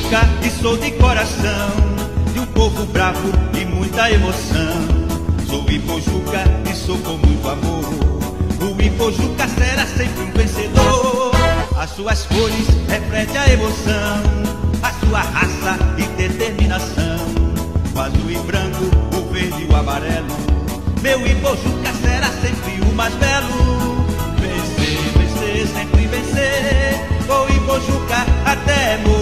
Ipojuca e sou de coração, de um povo bravo e muita emoção. Sou Ipojuca e sou com muito amor. O Ipojuca será sempre um vencedor. As suas cores refletem a emoção, a sua raça e determinação. O azul e branco, o verde e o amarelo. Meu Ipojuca será sempre o mais belo. Vencer, vencer, sempre vencer. Vou Ipojuca até morrer.